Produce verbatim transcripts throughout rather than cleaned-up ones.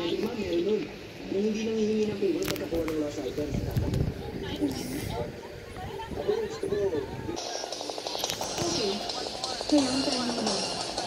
magic man, meron nun. Yung hindi nangihingi ng favor pagkakuha ng lost items. Okay. Kailangan tayo naman.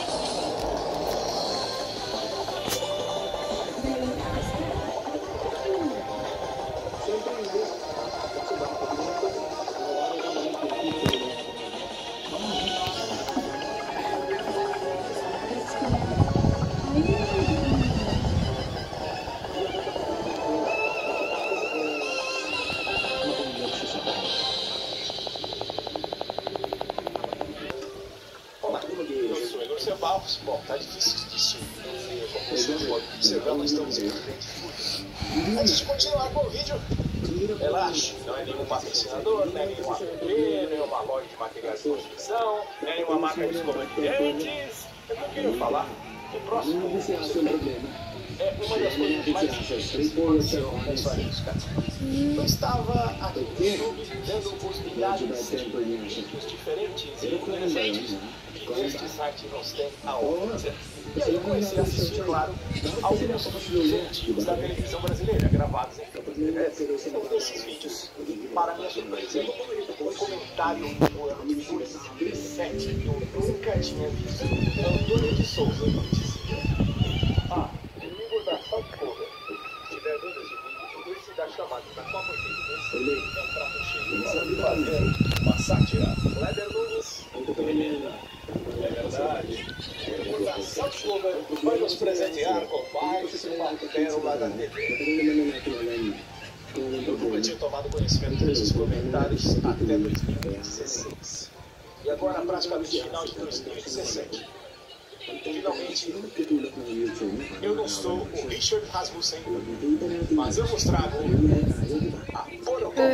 Bom, tá difícil de distinguir, como vocês podem observar, nós estamos em um grande fúria. Antes de continuar com o vídeo, relaxe, não é nenhum patrocinador, não é nenhuma app, não é uma loja de materiais de construção, não é nenhuma marca de escova de dentes. Eu não queria falar. O próximo é uma das coisas mais difíceis que aconteceu nessa música. Eu estava aqui no YouTube dando oportunidades de vídeos diferentes e interessantes que este site nos tem a oferecer. E aí eu comecei a assistir, claro, alguns vídeos antigos da televisão brasileira, gravados em fita de V H S. Um desses vídeos, para minha surpresa, um comentário do ano de dois mil e sete que eu nunca tinha visto. Antônio de Souza dizia: Ah, inimigo da South Cover. Se tiver dúvidas de vídeo, esse da chamada da Copa oitenta e dois é um prato cheio para fazer uma sátira. Kleber Nunes, menina. É verdade. A South Cover vai nos presentear com mais uma pérola da T V. Eu nunca tinha tomado conhecimento desses comentários até dois mil e dezesseis. E agora, praticamente final de dois mil e dezessete. Finalmente, eu não sou o Richard Rasmussen, mas eu vos trago a Porocópolis.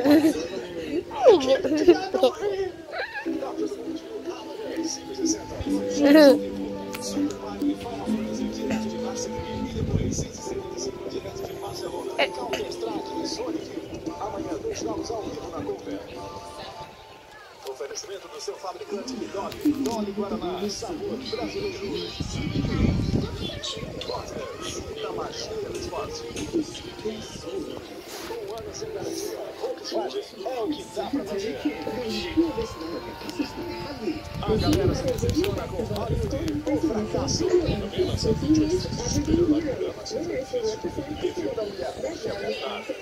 Amanhã, dois jogos ao vivo na Copa. Oferecimento do seu fabricante de Dolly. Dolly Guaraná, sabor brasileiro. Bottas, da magia do esporte. Um ano sem garantia. Volkswagen é o que dá pra fazer. A galera se decepciona com Hollywood, o fracasso. Também lançou vídeo de desespero na grama. Review da mulher que é vontade.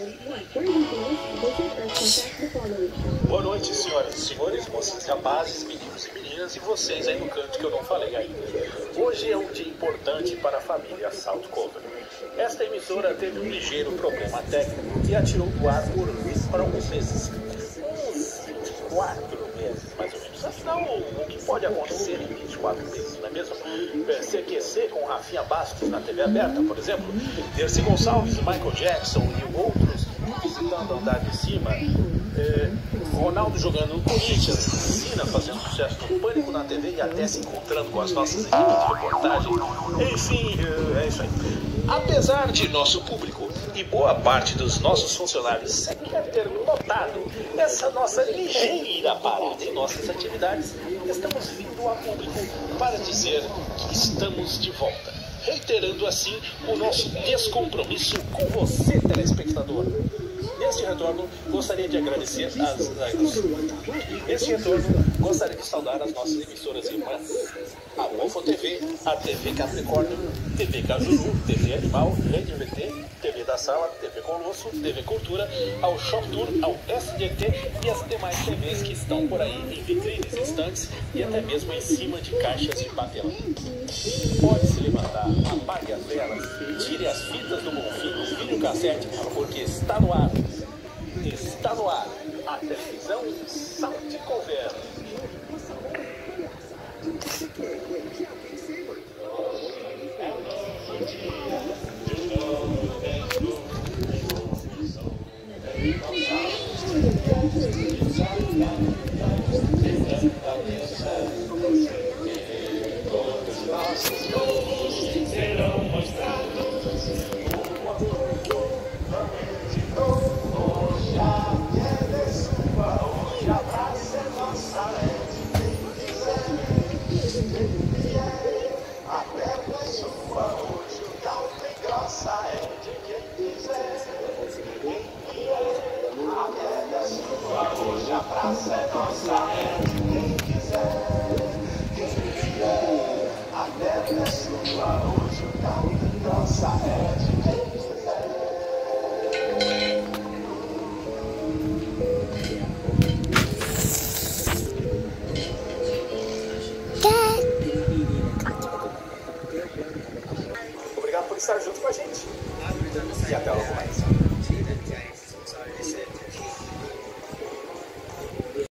Boa noite, senhoras e senhores, moças e rapazes, meninos e meninas, e vocês aí no canto que eu não falei ainda. Hoje é um dia importante para a família South Cover. Esta emissora teve um ligeiro problema técnico e a tirou do ar por, por alguns meses. Uns vinte e quatro meses, mais ou menos. Afinal, o que pode acontecer em vinte e quatro meses, não é mesmo? C Q C com Rafinha Bastos na T V aberta, por exemplo. Dercy Gonçalves, Michael Jackson e outros visitando andar de cima. É, Ronaldo jogando no Corinthians, Sina fazendo sucesso no Pânico na T V e até se encontrando com as nossas equipes de reportagem. Enfim, é isso aí. Apesar de nosso público e boa parte dos nossos funcionários sequer ter notado essa nossa ligeira parada em nossas atividades, estamos vindo a público para dizer que estamos de volta, reiterando assim o nosso descompromisso com você, telespectador. Nesse retorno, gostaria de agradecer as... as nesse retorno, gostaria de saudar as nossas emissoras irmãs. A UFO T V, a T V Capricórnio, T V Cajuru, T V Animal, Rede V T, T V da Sala, T V Colosso, T V Cultura, ao Shop Tour, ao S D T e as demais T Vs que estão por aí em vitrines, estantes e até mesmo em cima de caixas de papelão. Pode se levantar, apague as velas, tire as fitas do Bonfim, desligue o cassete, porque está no ar. Está no ar a televisão South Cover. Serão mostrados hoje é de sua, hoje a praça é nossa, quem quiser, quem vier, a terra é sua, hoje o tal estar junto com a gente. E até logo mais.